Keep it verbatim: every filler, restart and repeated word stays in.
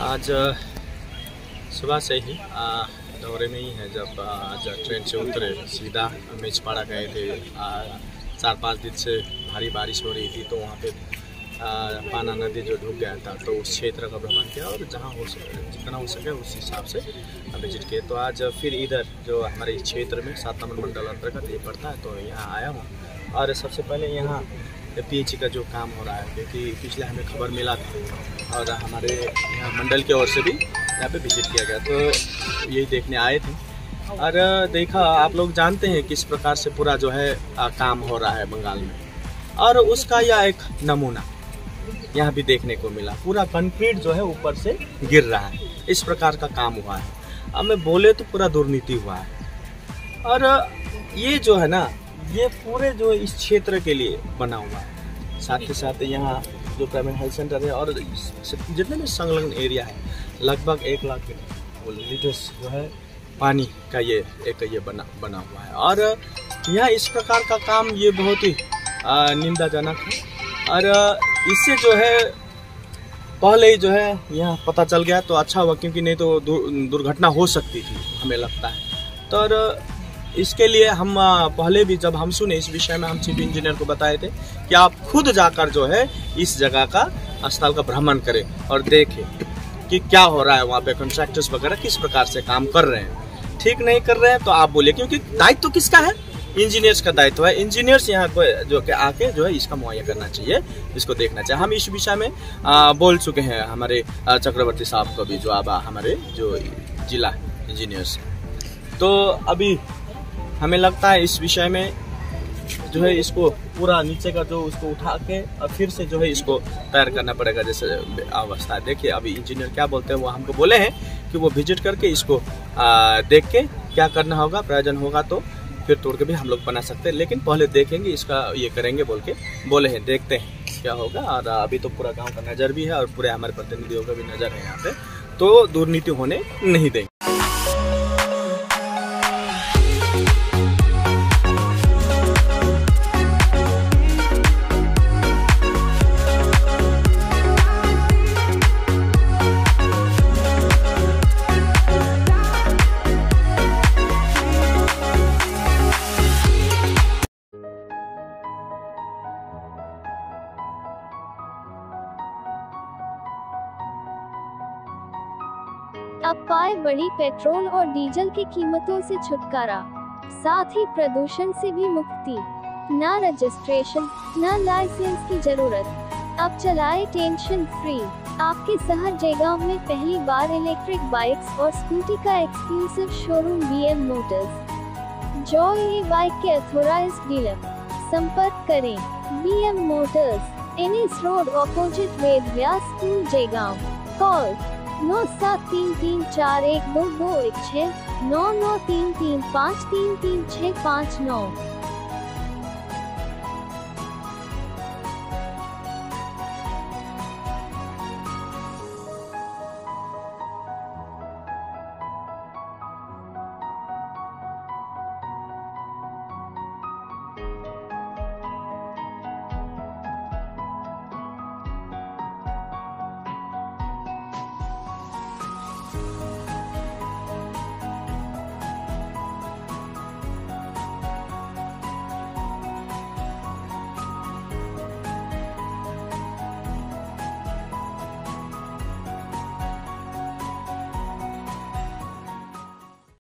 आज सुबह से ही दौरे में ही है। जब आज ट्रेन से उतरे सीधा मेचपाड़ा गए थे। आ, चार पाँच दिन से भारी बारिश हो रही थी, तो वहाँ पे पाना नदी जो डूब गया था, तो उस क्षेत्र का भ्रमण किया और जहाँ हो सके जितना हो सके उस हिसाब से विजिट किए। तो आज फिर इधर जो हमारे इस क्षेत्र में सात नंबर मंडल अंतर्गत ये पड़ता है, तो यहाँ आया हूँ। और सबसे पहले यहाँ पीएचई का जो काम हो रहा है, क्योंकि पिछले हमें खबर मिला था और हमारे यहाँ मंडल की ओर से भी यहाँ पे विजिट किया गया, तो यही देखने आए थे। और देखा, आप लोग जानते हैं किस प्रकार से पूरा जो है आ, काम हो रहा है बंगाल में, और उसका यह एक नमूना यहाँ भी देखने को मिला। पूरा कंक्रीट जो है ऊपर से गिर रहा है, इस प्रकार का काम हुआ है। अब मैं बोले तो पूरा दुर्नीति हुआ है। और ये जो है ना, ये पूरे जो इस क्षेत्र के लिए बना हुआ है। साथ ही साथ यहाँ जो प्राइमरी हेल्थ सेंटर है और जितने भी संलग्न एरिया है, लगभग एक लाख लीटर्स जो है पानी का ये एक ये बना बना हुआ है। और यहाँ इस प्रकार का काम ये बहुत ही निंदाजनक है। और इससे जो है पहले ही जो है यहाँ पता चल गया तो अच्छा हुआ, क्योंकि नहीं तो दुर्घटना हो सकती थी, हमें लगता है। तो और इसके लिए हम पहले भी जब हम सुने इस विषय में, हम चीफ इंजीनियर को बताए थे कि आप खुद जाकर जो है इस जगह का स्थल का भ्रमण करें और देखें कि क्या हो रहा है वहाँ पे, कॉन्ट्रैक्टर्स वगैरह किस प्रकार से काम कर रहे हैं। ठीक नहीं कर रहे हैं तो आप बोलिए, क्योंकि दायित्व तो किसका है? इंजीनियर्स का दायित्व है। इंजीनियर्स यहाँ को जो कि आके जो है इसका मुहैया करना चाहिए, इसको देखना चाहिए। हम इस विषय में आ, बोल चुके हैं हमारे चक्रवर्ती साहब को भी, जो अब हमारे जो जिला इंजीनियर्स। तो अभी हमें लगता है इस विषय में जो है इसको पूरा नीचे का जो उसको उठा के और फिर से जो है इसको तैयार करना पड़ेगा, जैसे अवस्था है। देखिए अभी इंजीनियर क्या बोलते हैं, वो हमको बोले हैं कि वो विजिट करके इसको आ, देख के क्या करना होगा, प्रयोजन होगा तो फिर तोड़ के भी हम लोग बना सकते हैं, लेकिन पहले देखेंगे इसका ये करेंगे बोल के बोले हैं। देखते हैं क्या होगा। और अभी तो पूरा गाँव का नज़र भी है और पूरे हमारे प्रतिनिधियों का भी नज़र है यहाँ पे, तो दुर्नीति होने नहीं देंगे। अब पाए बड़ी पेट्रोल और डीजल की कीमतों से छुटकारा, साथ ही प्रदूषण से भी मुक्ति। ना रजिस्ट्रेशन, ना लाइसेंस की जरूरत, अब चलाए टेंशन फ्री। आपके शहर जयगांव में पहली बार इलेक्ट्रिक बाइक्स और स्कूटी का exclusive showroom B M Motors. Joy e bike के अथोराइज्ड डीलर। संपर्क करें B M Motors, N S road opposite Ved Vyas school Jaigaon. Call नौ सात तीन तीन चार एक दो दो एक छः, नौ नौ तीन तीन पाँच तीन तीन छः पाँच नौ।